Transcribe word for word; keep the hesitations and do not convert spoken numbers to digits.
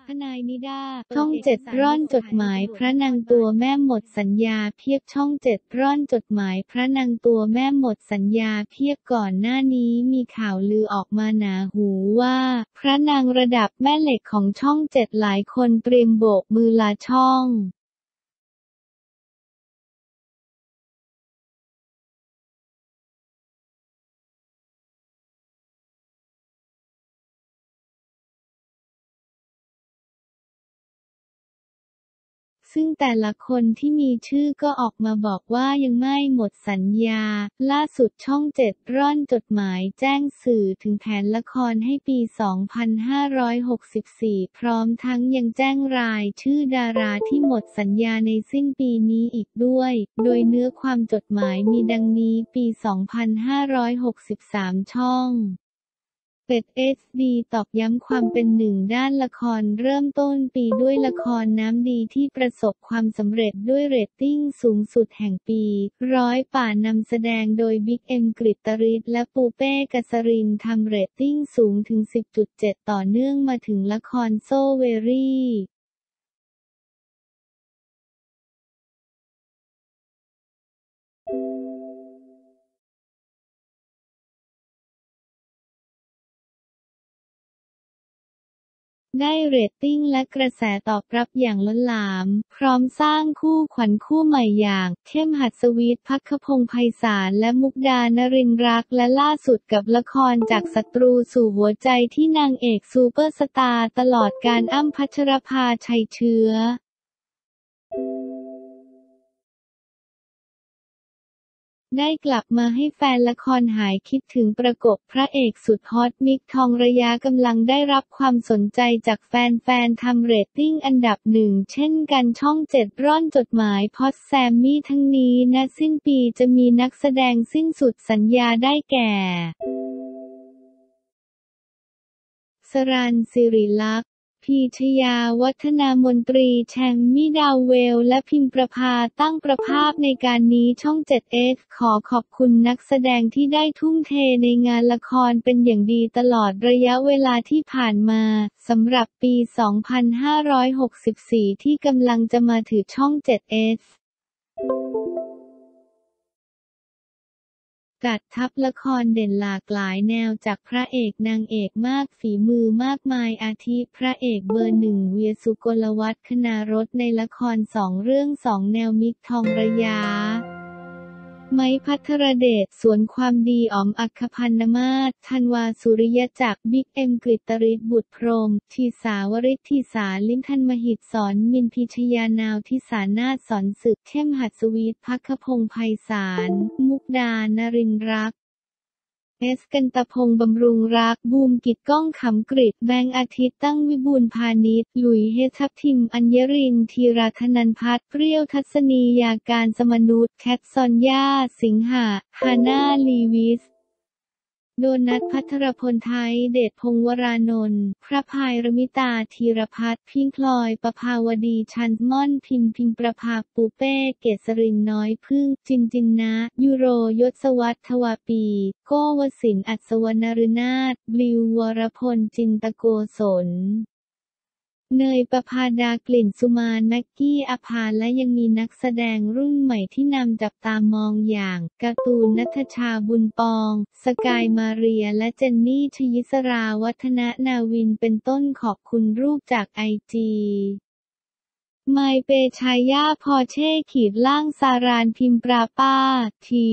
ทนายนิด้าช่องเจ็ดร่อนจดหมายพระนางตัวแม่หมดสัญญาเพียบช่องเจ็ดร่อนจดหมายพระนางตัวแม่หมดสัญญาเพียบก่อนหน้านี้มีข่าวลือออกมาหนาหูว่าพระนางระดับแม่เหล็กของช่องเจ็ดหลายคนเตรียมโบกมือลาช่องซึ่งแต่ละคนที่มีชื่อก็ออกมาบอกว่ายังไม่หมดสัญญาล่าสุดช่องเจ็ดร่อนจดหมายแจ้งสื่อถึงแผนละครให้ปี สองพันห้าร้อยหกสิบสี่ พร้อมทั้งยังแจ้งรายชื่อดาราที่หมดสัญญาในสิ้นปีนี้อีกด้วยโดยเนื้อความจดหมายมีดังนี้ปี สองพันห้าร้อยหกสิบสาม ช่องเป็ด เอช ดี ตอกย้ำความเป็นหนึ่งด้านละครเริ่มต้นปีด้วยละครน้ำดีที่ประสบความสำเร็จด้วยเรตติ้งสูงสุดแห่งปีร้อยป่านำแสดงโดยบิ๊กเอ็มกฤตฤทธิ์และปูเป้กษรินทร์ทำเรตติ้งสูงถึง สิบจุดเจ็ด ต่อเนื่องมาถึงละครโซ่เวรี่ได้เรตติ้งและกระแสตอบรับอย่างล้นหลามพร้อมสร้างคู่ขวัญคู่ใหม่อย่างเข้มหัสวีท ภัคพงษ์ไพศาลและมุกดานรินทร์รักและล่าสุดกับละครจากศัตรูสู่หัวใจที่นางเอกซูเปอร์สตาร์ตลอดกาลอ้ำพัชรภาชัยเชื้อได้กลับมาให้แฟนละครหายคิดถึงประกบพระเอกสุดฮอตมิคทองระยะกำลังได้รับความสนใจจากแฟนๆทำเรตติ้งอันดับหนึ่งเช่นกันช่องเจ็ดร่อนจดหมายพอดแซมมี่ทั้งนี้ณสิ้นปีจะมีนักแสดงสิ้นสุดสัญญาได้แก่สรัญ สิริลักษณ์พีชยาวัฒนามนตรีแชมมี่ดาวเวลและพิมประภาตั้งประภาพในการนี้ช่อง เจ็ด เอส ขอขอบคุณนักแสดงที่ได้ทุ่มเทในงานละครเป็นอย่างดีตลอดระยะเวลาที่ผ่านมาสำหรับปี สองพันห้าร้อยหกสิบสี่ ที่กำลังจะมาถึงช่อง เจ็ด เอสจัดทัพละครเด่นหลากหลายแนวจากพระเอกนางเอกมากฝีมือมากมายอาทิพระเอกเบอร์หนึ่งเวียร์ สุกลวัฒน์ คณารสในละครสองเรื่องสองแนวมิคทองระยะไม้ภัทรเดชสวนความดีอ๋อมอัคคพันนมาศธันวาสุริยจักรบิ๊กเอ็มกฤตฤทธิ์บุตรพรหมทีสาวริทธิสาลิ้มทันมหิตสอนมินพิชยานาวทิสานาถสอนศึกเข้มหัสวีท ภัคพงษ์ไพศาลมุกดานรินทร์รักเอสกันตพงษ์บำรุงรักบูมกิจก้องขำกฤษแบงค์อาทิตย์ตั้งวิบูลย์พานิชหลุยเฮทับทิมอัญญรินทร์ธีรธนันท์พัฒน์เปรี้ยวทัศนียาการสมนุชแคทซอนย่าสิงหะฮาน่าลีวิสโดนัทภัทรพลไทยเดชพงษ์วรานนท์พระพายรมิตาธีรพัฒน์พิงพลอยประภาวดีชันม่อนพิมพิมประภาปูเป้เกษรินน้อยพึ่งจินจินนะยูโรยศวัฒน์ทวาปีโก้วสินทร์อัศวรรณฤนาถบลิววรพลจินตโกศลเนยประภาดากลิ่นสุมานแม็กกี้อภาและยังมีนักแสดงรุ่นใหม่ที่นำจับตามองอย่างการ์ตูนณัฐชาบุญปองสกายมาเรียและเจนนี่ชยิสราวัฒนนาวินเป็นต้นขอบคุณรูปจากไอจีไมเปชายาพอเช่ขีดล่างสารานพิมปราป้าที